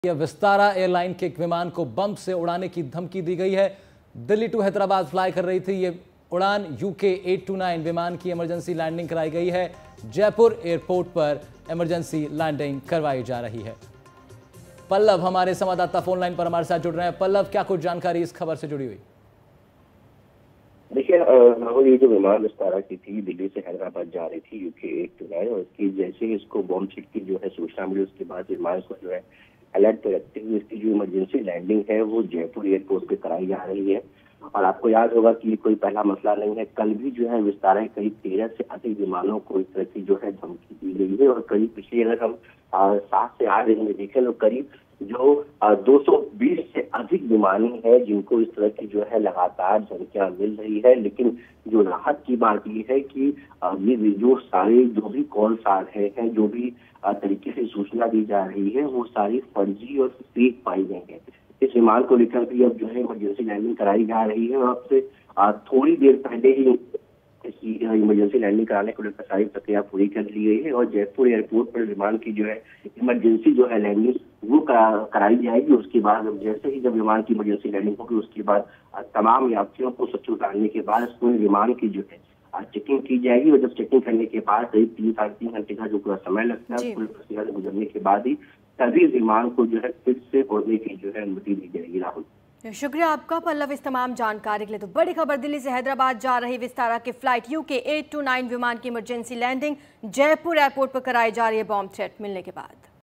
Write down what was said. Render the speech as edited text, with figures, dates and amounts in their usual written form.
यह विस्तारा एयरलाइन के एक विमान को बम से उड़ाने की धमकी दी गई है। दिल्ली टू हैदराबाद फ्लाई कर रही थी ये उड़ान। यूके 829 विमान की इमरजेंसी लैंडिंग कराई गई है। जयपुर एयरपोर्ट पर इमरजेंसी लैंडिंग करवाई जा रही है। पल्लव हमारे संवाददाता फोन लाइन पर हमारे साथ जुड़ रहे हैं। पल्लव, क्या कुछ जानकारी इस खबर से जुड़ी हुई? देखिए राहुल, ये जो विमान विस्तारा की थी, दिल्ली से हैदराबाद जा रही थी यूके 829, और इसकी जैसे ही इसको बॉम्ब छिट की जो है सूचना मिली, उसके बाद विमान को जो है अलर्ट पर रखते हुए इसकी जो इमरजेंसी लैंडिंग है वो जयपुर एयरपोर्ट पे कराई जा रही है। और आपको याद होगा कि कोई पहला मसला नहीं है। कल भी जो है विस्तारा के करीब 13 से अधिक विमानों को इस तरह की जो है धमकी दी गई है। और करीब पिछले अगर हम 7 से 8 दिन में देखें तो करीब जो 220 से अधिक विमान है जिनको इस तरह की जो है लगातार धमकियां मिल रही है। लेकिन जो राहत की बात ये है कि ये जो सारे जो भी कॉल्स आ रहे हैं, जो भी तरीके से सूचना दी जा रही है, वो सारी फर्जी और फेक पाई गई है। इस विमान को लेकर भी अब जो है इमरजेंसी लैंडिंग कराई जा रही है। और अब से थोड़ी देर पहले ही इसकी इमरजेंसी लैंडिंग कराने को लेकर सारी प्रक्रिया पूरी कर ली गई है। और जयपुर एयरपोर्ट पर विमान की जो है इमरजेंसी जो है लैंडिंग वो कराई जाएगी। उसके बाद जैसे ही जब विमान की इमरजेंसी लैंडिंग होगी, उसके बाद तमाम यात्रियों को सुरक्षित उतारने के बाद पूरे विमान की जो है चेकिंग की जाएगी। और जब चेकिंग करने के बाद करीब 3-3.5 घंटे का जो पूरा समय लगता है, पूरी प्रक्रिया से गुजरने के बाद ही तभी विमान को जो है फिर से उड़ने की जो है अनुमति दी जाएगी। राहुल, शुक्रिया आपका पल्लव इस तमाम जानकारी के लिए। तो बड़ी खबर, दिल्ली से हैदराबाद जा रही विस्तारा की फ्लाइट यूके 829 विमान की इमरजेंसी लैंडिंग जयपुर एयरपोर्ट पर कराई जा रही है बॉम्ब थ्रेट मिलने के बाद।